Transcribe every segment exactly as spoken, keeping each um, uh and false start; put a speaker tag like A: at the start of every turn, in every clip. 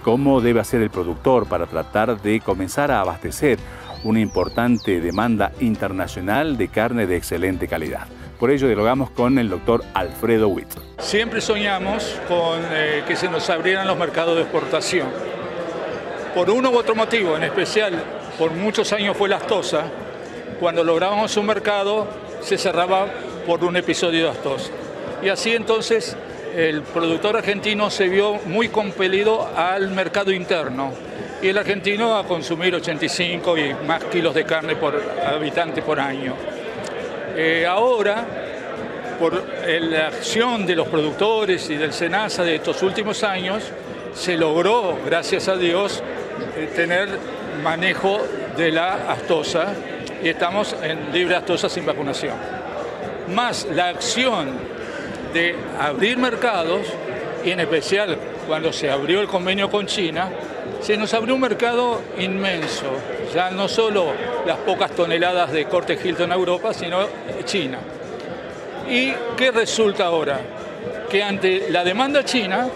A: cómo debe hacer el productor para tratar de comenzar a abastecer una importante demanda internacional de carne de excelente calidad. Por ello dialogamos con el doctor Alfredo Witt.
B: Siempre soñamos con eh, que se nos abrieran los mercados de exportación. Por uno u otro motivo, en especial por muchos años fue la aftosa, cuando lográbamos un mercado se cerraba por un episodio de aftosa. Y así entonces el productor argentino se vio muy compelido al mercado interno y el argentino a consumir ochenta y cinco y más kilos de carne por habitante por año. Eh, ahora, por la acción de los productores y del SENASA de estos últimos años, se logró, gracias a Dios, eh, tener manejo de la aftosa y estamos en libre aftosa sin vacunación. Más la acción de abrir mercados, y en especial cuando se abrió el convenio con China, se nos abrió un mercado inmenso, ya no solo las pocas toneladas de corte Hilton a Europa, sino China. ¿Y qué resulta ahora? Que ante la demanda china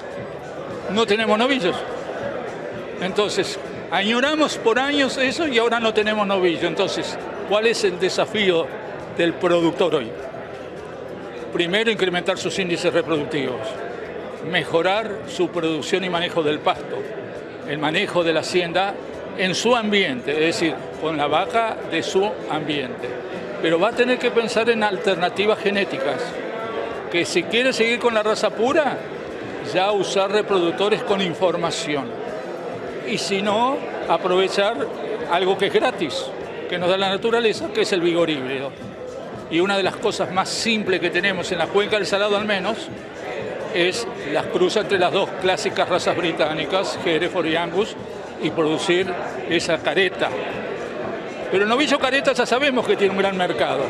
B: no tenemos novillos. Entonces, añoramos por años eso y ahora no tenemos novillo. Entonces, ¿cuál es el desafío del productor hoy? Primero, incrementar sus índices reproductivos, mejorar su producción y manejo del pasto, el manejo de la hacienda en su ambiente, es decir, con la vaca de su ambiente. Pero va a tener que pensar en alternativas genéticas, que si quiere seguir con la raza pura, ya usar reproductores con información. Y si no, aprovechar algo que es gratis, que nos da la naturaleza, que es el vigor híbrido. Y una de las cosas más simples que tenemos en la cuenca del Salado al menos, es las cruzas entre las dos clásicas razas británicas, Hereford y Angus, y producir esa careta. Pero el novillo careta ya sabemos que tiene un gran mercado.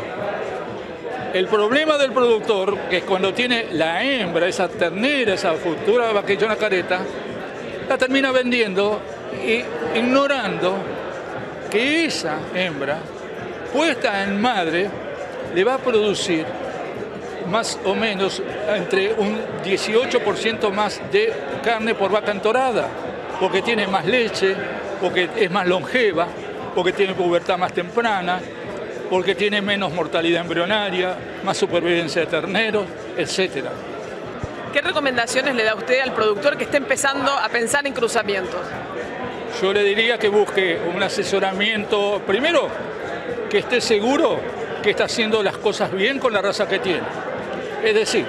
B: El problema del productor, que es cuando tiene la hembra, esa ternera, esa futura vaquillona careta, la termina vendiendo e ignorando que esa hembra, puesta en madre, le va a producir más o menos entre un dieciocho por ciento más de carne por vaca entorada, porque tiene más leche, porque es más longeva, porque tiene pubertad más temprana, porque tiene menos mortalidad embrionaria, más supervivencia de terneros, etcétera.
C: ¿Qué recomendaciones le da usted al productor que está empezando a pensar en cruzamientos?
B: Yo le diría que busque un asesoramiento, primero, que esté seguro que está haciendo las cosas bien con la raza que tiene. Es decir,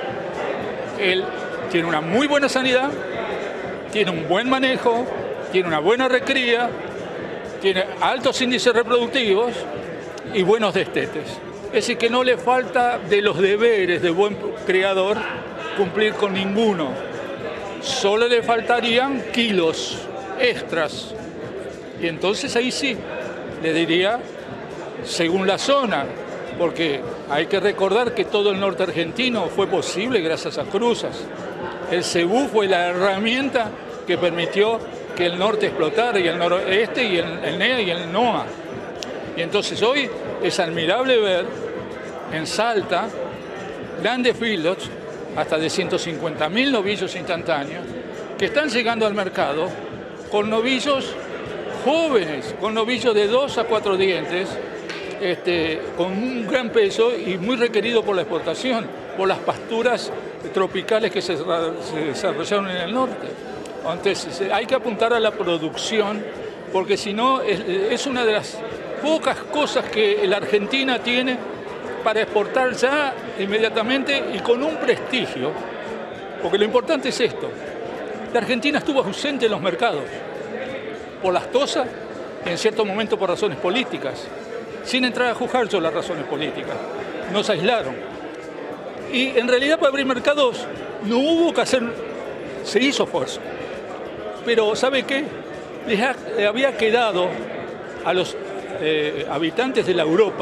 B: él tiene una muy buena sanidad, tiene un buen manejo, tiene una buena recría, tiene altos índices reproductivos y buenos destetes. Es decir, que no le falta de los deberes de buen criador cumplir con ninguno. Solo le faltarían kilos extras. Y entonces ahí sí, le diría, según la zona, porque hay que recordar que todo el norte argentino fue posible gracias a cruzas. El cebú fue la herramienta que permitió que el norte explotara, y el noroeste, y el, el N E A y el NOA. Y entonces hoy es admirable ver en Salta grandes feedlots, hasta de ciento cincuenta mil novillos instantáneos, que están llegando al mercado con novillos jóvenes, con novillos de dos a cuatro dientes, Este, con un gran peso y muy requerido por la exportación, por las pasturas tropicales que se, se desarrollaron en el norte. Entonces hay que apuntar a la producción, porque si no es, es una de las pocas cosas que la Argentina tiene para exportar ya inmediatamente y con un prestigio, porque lo importante es esto: la Argentina estuvo ausente en los mercados por las tosas y en cierto momento por razones políticas, sin entrar a juzgar yo las razones políticas. Nos aislaron. Y en realidad para abrir mercados no hubo que hacer, se hizo esfuerzo. Pero ¿sabe qué? Les ha, le había quedado a los eh, habitantes de la Europa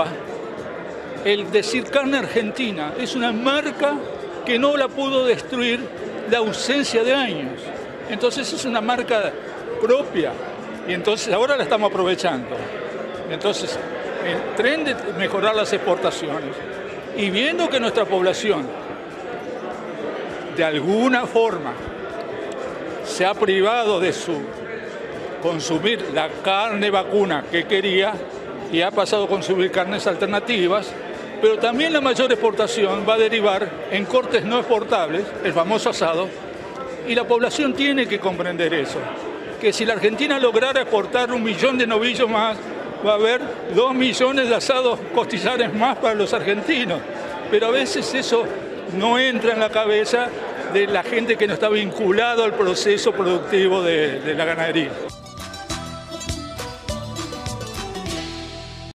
B: el decir carne argentina. Es una marca que no la pudo destruir la ausencia de años. Entonces es una marca propia. Y entonces ahora la estamos aprovechando. Entonces, el tren de mejorar las exportaciones y viendo que nuestra población de alguna forma se ha privado de su consumir la carne vacuna que quería y ha pasado a consumir carnes alternativas, pero también la mayor exportación va a derivar en cortes no exportables, el famoso asado, y la población tiene que comprender eso, que si la Argentina lograra exportar un millón de novillos más, va a haber dos millones de asados costillares más para los argentinos, pero a veces eso no entra en la cabeza de la gente que no está vinculada al proceso productivo de, de la ganadería.